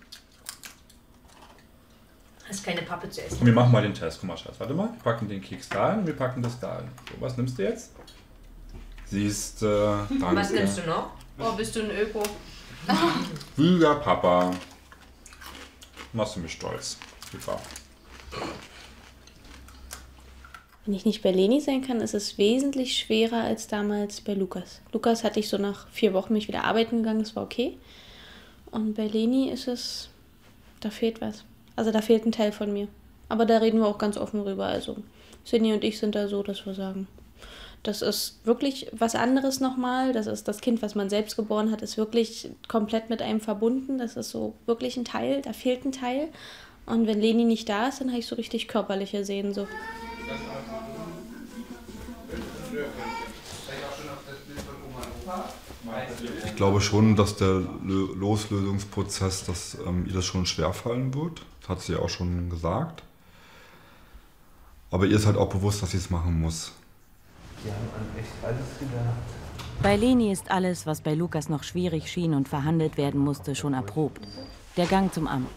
Hast keine Pappe zu essen. Wir machen mal den Test. Guck mal, Schatz. Warte mal. Wir packen den Keks da hin und wir packen das da hin. So, was nimmst du jetzt? Siehst danke. Was nimmst du noch? Oh, bist du ein Öko? Wüger Papa. Machst du mich stolz. Super. Wenn ich nicht bei Leni sein kann, ist es wesentlich schwerer als damals bei Lukas. Lukas hatte ich so nach 4 Wochen mich wieder arbeiten gegangen, das war okay. Und bei Leni ist es, da fehlt was. Also da fehlt ein Teil von mir. Aber da reden wir auch ganz offen rüber. Also Cindy und ich sind da so, dass wir sagen, das ist wirklich was anderes nochmal. Das ist das Kind, was man selbst geboren hat, ist wirklich komplett mit einem verbunden. Das ist so wirklich ein Teil, da fehlt ein Teil. Und wenn Leni nicht da ist, dann habe ich so richtig körperliche Sehnsucht. Ich glaube schon, dass der Loslösungsprozess, dass ihr das schon schwerfallen wird. Das hat sie ja auch schon gesagt. Aber ihr ist halt auch bewusst, dass sie es machen muss. Die haben an echt alles gedacht. Bei Leni ist alles, was bei Lukas noch schwierig schien und verhandelt werden musste, schon erprobt. Der Gang zum Amt.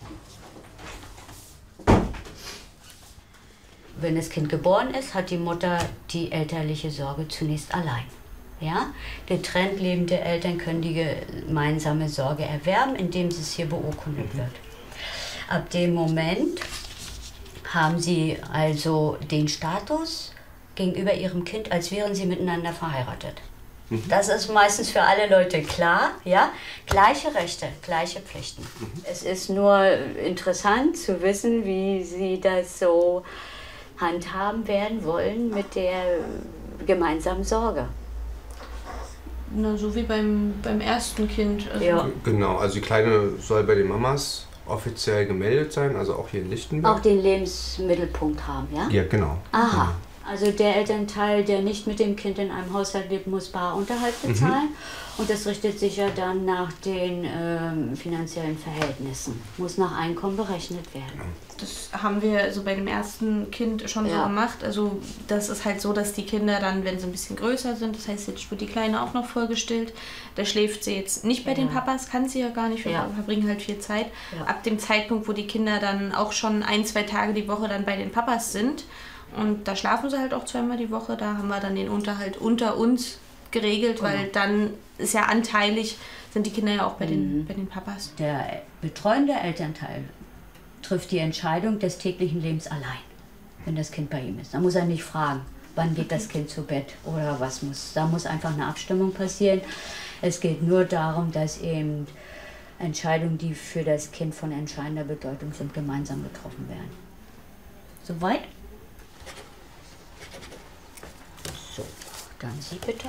Wenn das Kind geboren ist, hat die Mutter die elterliche Sorge zunächst allein. Ja? Getrennt lebende Eltern können die gemeinsame Sorge erwerben, indem es hier beurkundet wird. Ab dem Moment haben sie also den Status gegenüber ihrem Kind, als wären sie miteinander verheiratet. Das ist meistens für alle Leute klar, ja? Gleiche Rechte, gleiche Pflichten. Es ist nur interessant zu wissen, wie sie das so handhaben werden wollen mit der gemeinsamen Sorge. Na, so wie beim ersten Kind. Also ja. Genau, also die Kleine soll bei den Mamas offiziell gemeldet sein, also auch hier in Lichtenberg. Auch den Lebensmittelpunkt haben, ja? Ja, genau. Aha, Also der Elternteil, der nicht mit dem Kind in einem Haushalt lebt, muss Barunterhalt bezahlen. Und das richtet sich ja dann nach den finanziellen Verhältnissen. Muss nach Einkommen berechnet werden. Das haben wir also bei dem ersten Kind schon so gemacht. Also das ist halt so, dass die Kinder dann, wenn sie ein bisschen größer sind, das heißt, jetzt wird die Kleine auch noch vollgestillt, da schläft sie jetzt nicht bei den Papas, kann sie ja gar nicht, wir verbringen halt viel Zeit. Ab dem Zeitpunkt, wo die Kinder dann auch schon 1-2 Tage die Woche dann bei den Papas sind, und da schlafen sie halt auch 2-mal die Woche, da haben wir dann den Unterhalt unter uns geregelt, weil dann ist ja anteilig, sind die Kinder ja auch bei den Papas. Der betreuende Elternteil trifft die Entscheidung des täglichen Lebens allein, wenn das Kind bei ihm ist. Da muss er nicht fragen, wann geht das Kind zu Bett oder was muss. Da muss einfach eine Abstimmung passieren. Es geht nur darum, dass eben Entscheidungen, die für das Kind von entscheidender Bedeutung sind, gemeinsam getroffen werden. Soweit? So, dann Sie bitte.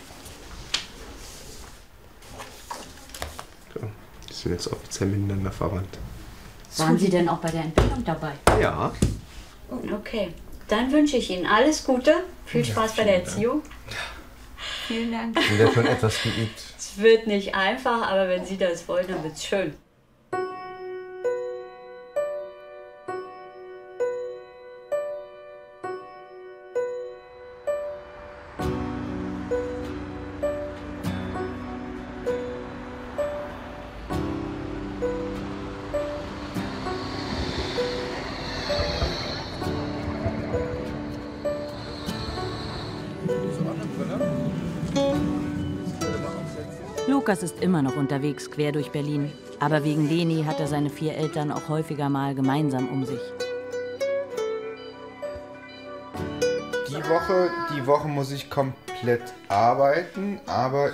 So, die sind jetzt offiziell miteinander verwandt. Waren Sie denn auch bei der Entbindung dabei? Ja. Okay, dann wünsche ich Ihnen alles Gute. Viel Spaß bei der Erziehung. Vielen Dank. Sind ja schon etwas geübt. Es wird nicht einfach, aber wenn Sie das wollen, dann wird es schön. Lukas ist immer noch unterwegs quer durch Berlin. Aber wegen Leni hat er seine 4 Eltern auch häufiger mal gemeinsam um sich. Die Woche muss ich komplett arbeiten, aber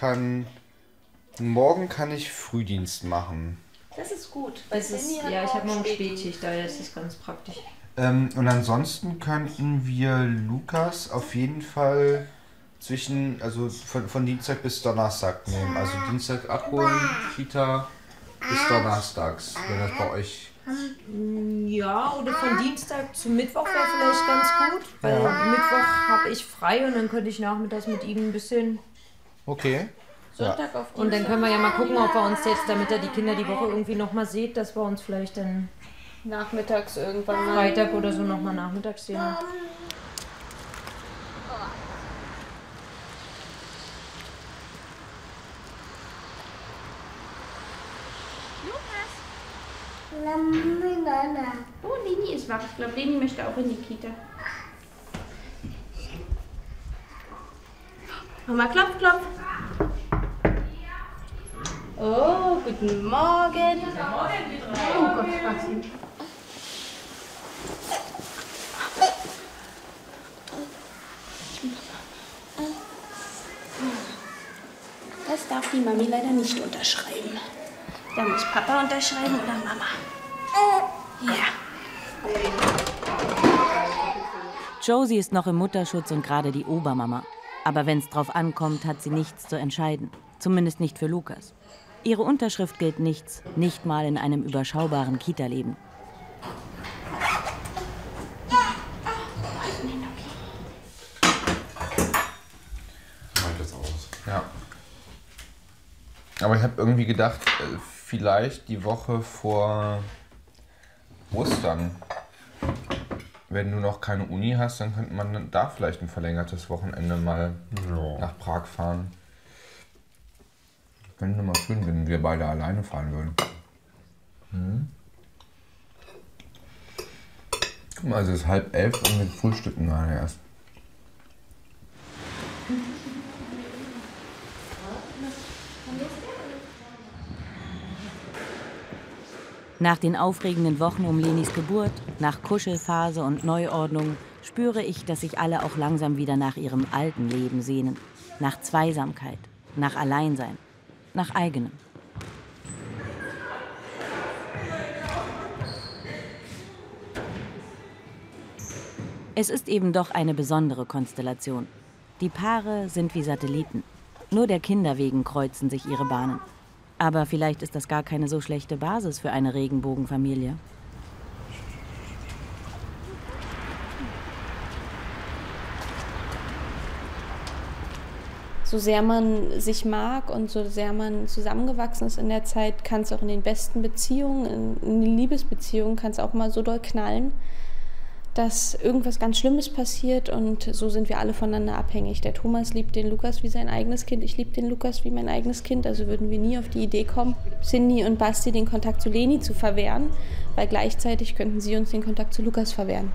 morgen kann ich Frühdienst machen. Das ist gut. Ich habe morgen Spätschicht, daher ist das ganz praktisch. Und ansonsten könnten wir Lukas auf jeden Fall von Dienstag bis Donnerstag nehmen. Also Dienstag abholen, Kita bis Donnerstags, wenn das bei euch... Ja, oder von Dienstag zu Mittwoch wäre vielleicht ganz gut, weil Mittwoch habe ich frei und dann könnte ich nachmittags mit ihm ein bisschen... Okay. Sonntag auf Dienstag. Und dann können wir ja mal gucken, ob wir uns jetzt, damit er die Kinder die Woche irgendwie nochmal sieht, dass wir uns vielleicht dann nachmittags irgendwann mal... Freitag oder so nochmal nachmittags sehen. Oh, Leni ist wach. Ich glaube, Leni möchte auch in die Kita. Mama, klopf, klopf. Oh, guten Morgen. Guten Morgen. Oh Gott, Spaß. Das darf die Mami leider nicht unterschreiben. Da muss Papa unterschreiben oder Mama. Ja. Josie ist noch im Mutterschutz und gerade die Obermama. Aber wenn es drauf ankommt, hat sie nichts zu entscheiden. Zumindest nicht für Lukas. Ihre Unterschrift gilt nichts, nicht mal in einem überschaubaren Kita-Leben. Meint das aus. Ja. Aber ich habe irgendwie gedacht, vielleicht die Woche vor Ostern, wenn du noch keine Uni hast, dann könnte man da vielleicht ein verlängertes Wochenende mal nach Prag fahren. Könnte mal schön, wenn wir beide alleine fahren würden. Guck mal, es ist 10:30 und wir frühstücken gerade erst. Nach den aufregenden Wochen um Lenis Geburt, nach Kuschelphase und Neuordnung, spüre ich, dass sich alle auch langsam wieder nach ihrem alten Leben sehnen. Nach Zweisamkeit, nach Alleinsein, nach eigenem. Es ist eben doch eine besondere Konstellation. Die Paare sind wie Satelliten. Nur der Kinder wegen kreuzen sich ihre Bahnen. Aber vielleicht ist das gar keine so schlechte Basis für eine Regenbogenfamilie. So sehr man sich mag und so sehr man zusammengewachsen ist in der Zeit, kann es auch in den besten Beziehungen, in den Liebesbeziehungen, kann es auch mal so doll knallen, dass irgendwas ganz Schlimmes passiert und so sind wir alle voneinander abhängig. Der Thomas liebt den Lukas wie sein eigenes Kind, ich liebe den Lukas wie mein eigenes Kind, also würden wir nie auf die Idee kommen, Cindy und Basti den Kontakt zu Leni zu verwehren, weil gleichzeitig könnten sie uns den Kontakt zu Lukas verwehren.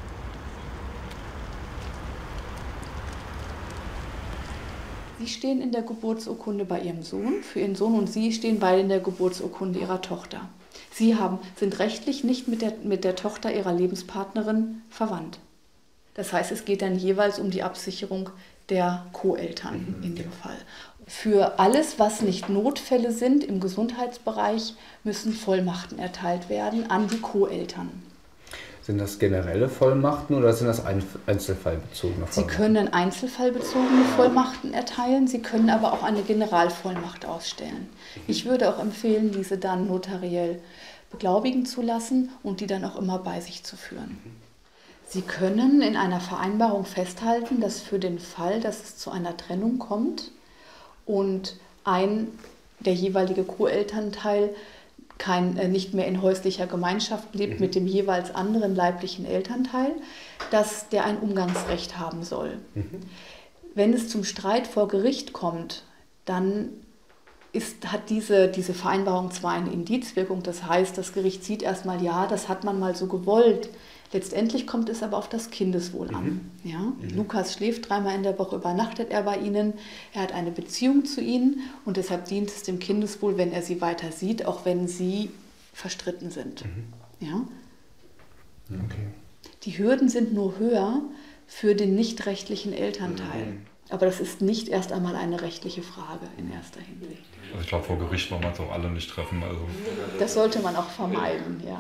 Sie stehen in der Geburtsurkunde bei Ihrem Sohn, für Ihren Sohn, und Sie stehen beide in der Geburtsurkunde Ihrer Tochter. Sie sind rechtlich nicht mit der Tochter Ihrer Lebenspartnerin verwandt. Das heißt, es geht dann jeweils um die Absicherung der Co-Eltern in dem Fall. Für alles, was nicht Notfälle sind im Gesundheitsbereich, müssen Vollmachten erteilt werden an die Co-Eltern. Sind das generelle Vollmachten oder sind das einzelfallbezogene Vollmachten? Sie können einzelfallbezogene Vollmachten erteilen, Sie können aber auch eine Generalvollmacht ausstellen. Ich würde auch empfehlen, diese dann notariell beglaubigen zu lassen und die dann auch immer bei sich zu führen. Sie können in einer Vereinbarung festhalten, dass für den Fall, dass es zu einer Trennung kommt und der jeweilige Co-Elternteil nicht mehr in häuslicher Gemeinschaft lebt mit dem jeweils anderen leiblichen Elternteil, dass der ein Umgangsrecht haben soll. Wenn es zum Streit vor Gericht kommt, dann hat diese Vereinbarung zwar eine Indizwirkung, das heißt, das Gericht sieht erstmal, ja, das hat man mal so gewollt. Letztendlich kommt es aber auf das Kindeswohl an. Ja? Lukas schläft 3-mal in der Woche, übernachtet er bei ihnen, er hat eine Beziehung zu ihnen und deshalb dient es dem Kindeswohl, wenn er sie weiter sieht, auch wenn sie verstritten sind. Ja? Okay. Die Hürden sind nur höher für den nicht rechtlichen Elternteil. Aber das ist nicht erst einmal eine rechtliche Frage in erster Hinsicht. Also ich glaube, vor Gericht wollen wir uns auch alle nicht treffen. Also. Das sollte man auch vermeiden, ja.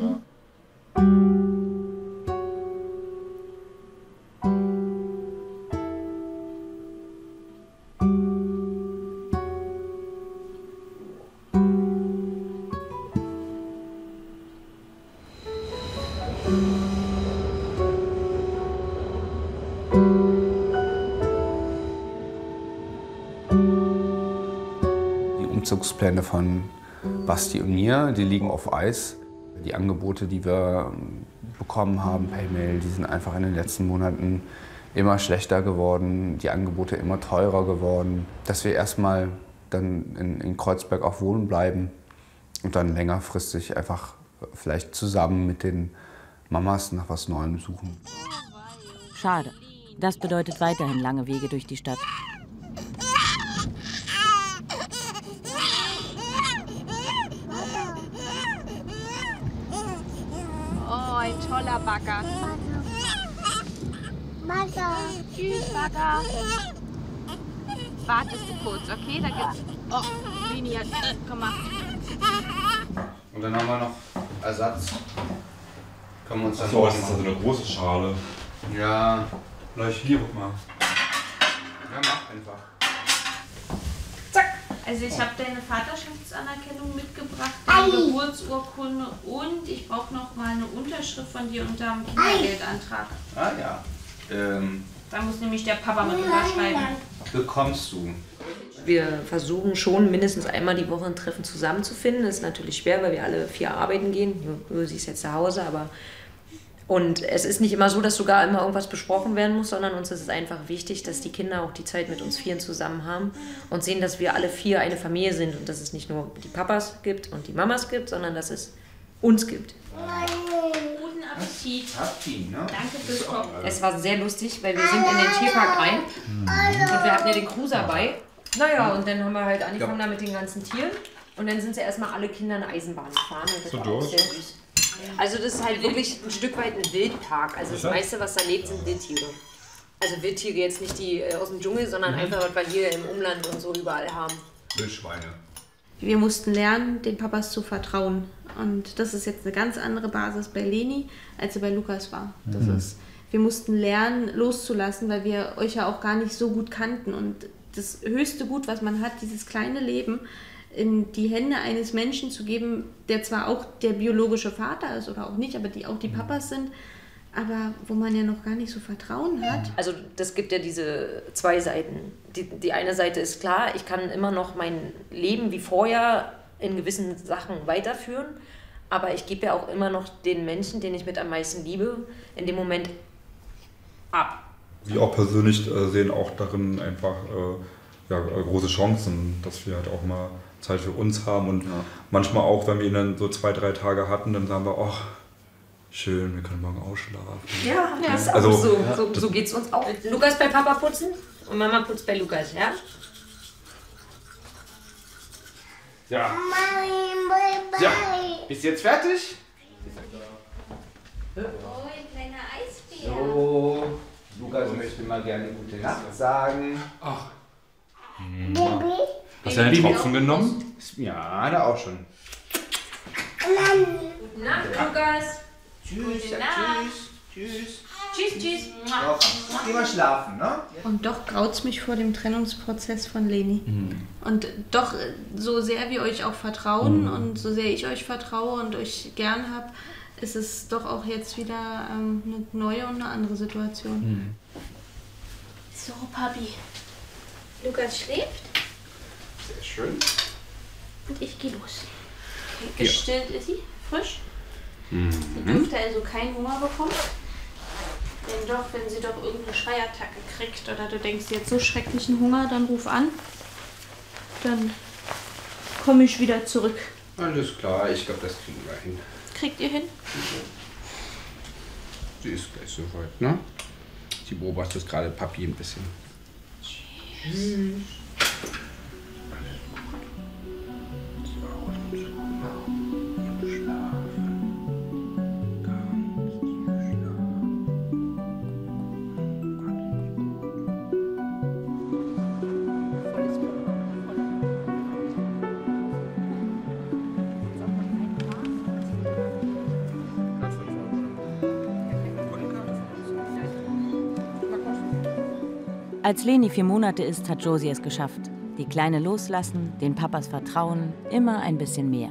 Umzugspläne von Basti und mir, die liegen auf Eis. Die Angebote, die wir bekommen haben per Mail, die sind einfach in den letzten Monaten immer schlechter geworden, die Angebote immer teurer geworden. Dass wir erstmal dann in Kreuzberg auch wohnen bleiben und dann längerfristig einfach vielleicht zusammen mit den Mamas nach was Neuem suchen. Schade. Das bedeutet weiterhin lange Wege durch die Stadt. Ein toller Bagger. Bagger. Tschüss, Bagger. Wartest du kurz, okay? Da gibt's... Oh, Leni hat... komm mal. Und dann haben wir noch Ersatz. Können wir uns dann so, das ist also eine große Schale. Ja. Vielleicht hier, guck mal. Ja, mach einfach. Also ich habe deine Vaterschaftsanerkennung mitgebracht, deine Geburtsurkunde und ich brauche noch mal eine Unterschrift von dir unter dem Kindergeldantrag. Ah ja. Da muss nämlich der Papa mit unterschreiben. Bekommst du. Wir versuchen schon mindestens einmal die Woche ein Treffen zusammenzufinden. Das ist natürlich schwer, weil wir alle 4 arbeiten gehen. Sie ist jetzt zu Hause, aber... Und es ist nicht immer so, dass sogar immer irgendwas besprochen werden muss, sondern uns ist es einfach wichtig, dass die Kinder auch die Zeit mit uns 4 zusammen haben und sehen, dass wir alle 4 eine Familie sind und dass es nicht nur die Papas gibt und die Mamas gibt, sondern dass es uns gibt. Guten Appetit. Ne? Danke fürs Kochen. Es war sehr lustig, weil wir sind in den Tierpark rein und wir hatten ja den Cruiser bei. Naja, und dann haben wir halt angefangen da mit den ganzen Tieren und dann sind sie erstmal alle Kinder eine Eisenbahn gefahren und das war auch sehr süß. Also das ist halt wirklich ein Stück weit ein Wildpark. Also das meiste, was da lebt, sind Wildtiere. Also Wildtiere jetzt nicht die aus dem Dschungel, sondern einfach, was wir hier im Umland und so überall haben. Wildschweine. Wir mussten lernen, den Papas zu vertrauen. Und das ist jetzt eine ganz andere Basis bei Leni, als sie bei Lukas war. Wir mussten lernen, loszulassen, weil wir euch ja auch gar nicht so gut kannten. Und das höchste Gut, was man hat, dieses kleine Leben, in die Hände eines Menschen zu geben, der zwar auch der biologische Vater ist oder auch nicht, aber die auch die Papas sind, aber wo man ja noch gar nicht so Vertrauen hat. Also das gibt ja diese zwei Seiten. Die eine Seite ist klar, ich kann immer noch mein Leben wie vorher in gewissen Sachen weiterführen, aber ich gebe ja auch immer noch den Menschen, den ich mit am meisten liebe, in dem Moment ab. Wir auch persönlich sehen auch darin einfach große Chancen, dass wir halt auch mal Zeit für uns haben und manchmal auch, wenn wir ihn dann so 2-3 Tage hatten, dann sagen wir, ach, schön, wir können morgen ausschlafen. Ja, das ist auch also, so geht's uns auch. Lukas bei Papa putzen und Mama putzt bei Lukas, ja? Ja. Ja, bist du jetzt fertig? Oh, ein kleiner Eisbär. So, Lukas möchte mal gerne gute Nacht sagen. Ach. Hast du einen Tropfen genommen? Ja, hat er auch schon. Gute Nacht, Lukas. Tschüss, Gute Nacht. Tschüss. Tschüss, tschüss. Geh mal schlafen, ne? Und doch graut's mich vor dem Trennungsprozess von Leni. Und doch, so sehr wir euch auch vertrauen und so sehr ich euch vertraue und euch gern habe, ist es doch auch jetzt wieder eine neue und eine andere Situation. So, Papi. Lukas schläft Sehr schön. und ich gehe los. Okay, gestillt ist sie, frisch. Sie Mhm. dürfte also keinen Hunger bekommen. Denn doch, wenn sie doch irgendeine Schreiattacke kriegt oder du denkst, sie hat so schrecklichen Hunger, dann ruf an. Dann komme ich wieder zurück. Alles klar, ich glaube, das kriegen wir hin. Kriegt ihr hin? Sie ist gleich soweit, ne? Sie beobachtet gerade Papi ein bisschen. Als Leni 4 Monate ist, hat Josie es geschafft. Die Kleine loslassen, den Papas vertrauen, immer ein bisschen mehr.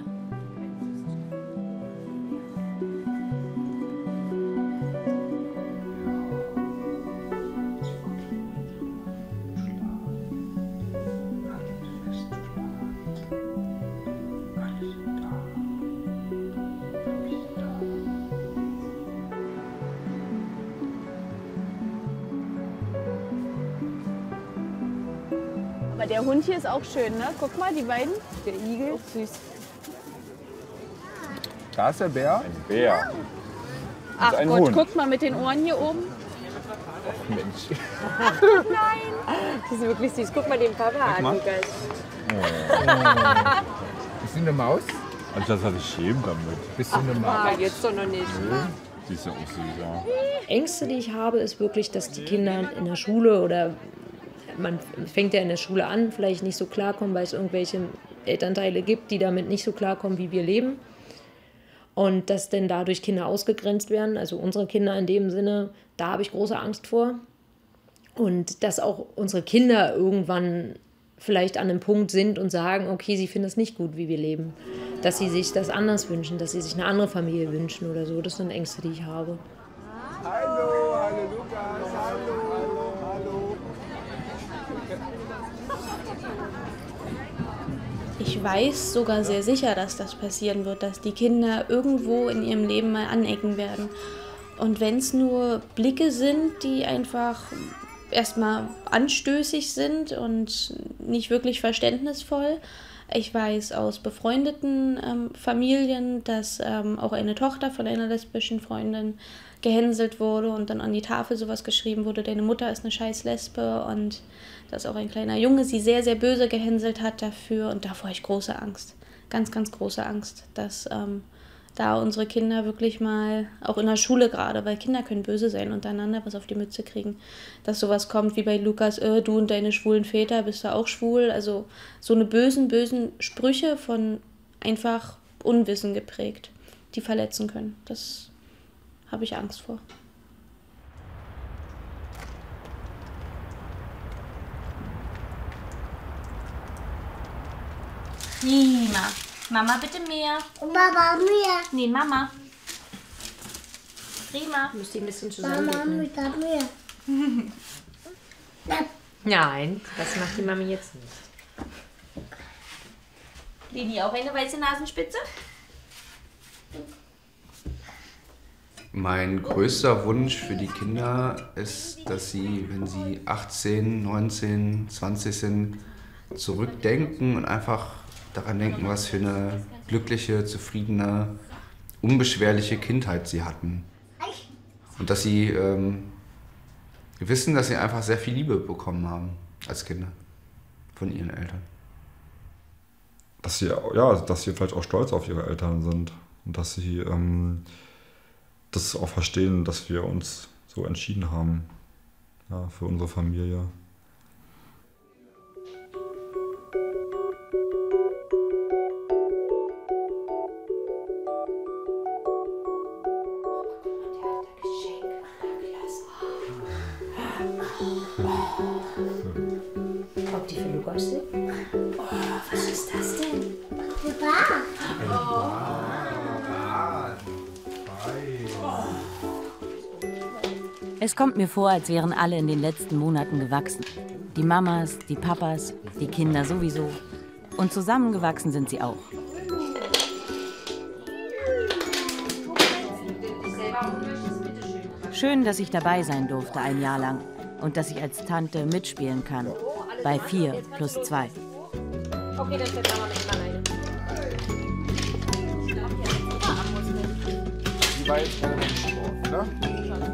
Aber der Hund hier ist auch schön, ne? Guck mal, die beiden. Der Igel. Auch süß. Da ist der Bär. Ein Bär. Ach ein Gott, Hund. guck mal mit den Ohren hier oben. Mensch. Ach nein. Das ist wirklich süß. Guck mal den Papa an, mal. Lukas. Bist du eine Maus? Also das hat sich schämt damit. Bist du eine Maus? Aber jetzt doch noch nicht. Sie ist ja auch süß, ja. Ängste, die ich habe, ist wirklich, dass die Kinder in der Schule oder man fängt ja in der Schule an, vielleicht nicht so klarkommen, weil es irgendwelche Elternteile gibt, die damit nicht so klarkommen, wie wir leben. Und dass denn dadurch Kinder ausgegrenzt werden, also unsere Kinder in dem Sinne, da habe ich große Angst vor. Und dass auch unsere Kinder irgendwann vielleicht an einem Punkt sind und sagen, okay, sie finden es nicht gut, wie wir leben. Dass sie sich das anders wünschen, dass sie sich eine andere Familie wünschen oder so. Das sind Ängste, die ich habe. Hallo, hallo Lukas, hallo, hallo. Ich weiß sogar sehr sicher, dass das passieren wird, dass die Kinder irgendwo in ihrem Leben mal anecken werden. Und wenn es nur Blicke sind, die einfach erstmal anstößig sind und nicht wirklich verständnisvoll. Ich weiß aus befreundeten Familien, dass auch eine Tochter von einer lesbischen Freundin gehänselt wurde und dann an die Tafel sowas geschrieben wurde, deine Mutter ist eine scheiß Lesbe, und dass auch ein kleiner Junge sie sehr, sehr böse gehänselt hat dafür, und davor habe ich große Angst, ganz, ganz große Angst, dass da unsere Kinder wirklich mal, auch in der Schule gerade, weil Kinder können böse sein, untereinander was auf die Mütze kriegen, dass sowas kommt wie bei Lukas, du und deine schwulen Väter, bist du auch schwul, also so eine bösen Sprüche von einfach Unwissen geprägt, die verletzen können, das habe ich Angst vor. Mama, bitte mehr. Mama, mehr. Nee, Mama. Prima. Müsst ihr ein bisschen Mama, zusammen. mit mir. Nein, das macht die Mami jetzt nicht. Leni, auch eine weiße Nasenspitze? Mein größter Wunsch für die Kinder ist, dass sie, wenn sie 18, 19, 20 sind, zurückdenken und einfach daran denken, was für eine glückliche, zufriedene, unbeschwerliche Kindheit sie hatten. Und dass sie wissen, dass sie einfach sehr viel Liebe bekommen haben als Kinder von ihren Eltern. Dass sie vielleicht auch stolz auf ihre Eltern sind und dass sie das auch verstehen, dass wir uns so entschieden haben, ja, für unsere Familie. Ob die für Lukas sind? Oh, was ist das denn? Es kommt mir vor, als wären alle in den letzten Monaten gewachsen. Die Mamas, die Papas, die Kinder sowieso. Und zusammengewachsen sind sie auch. Schön, dass ich dabei sein durfte ein Jahr lang und dass ich als Tante mitspielen kann. Bei 4 + 2. Okay, dann fährt Mama mit ihm alleine. Die war jetzt keine Menschensport, ne?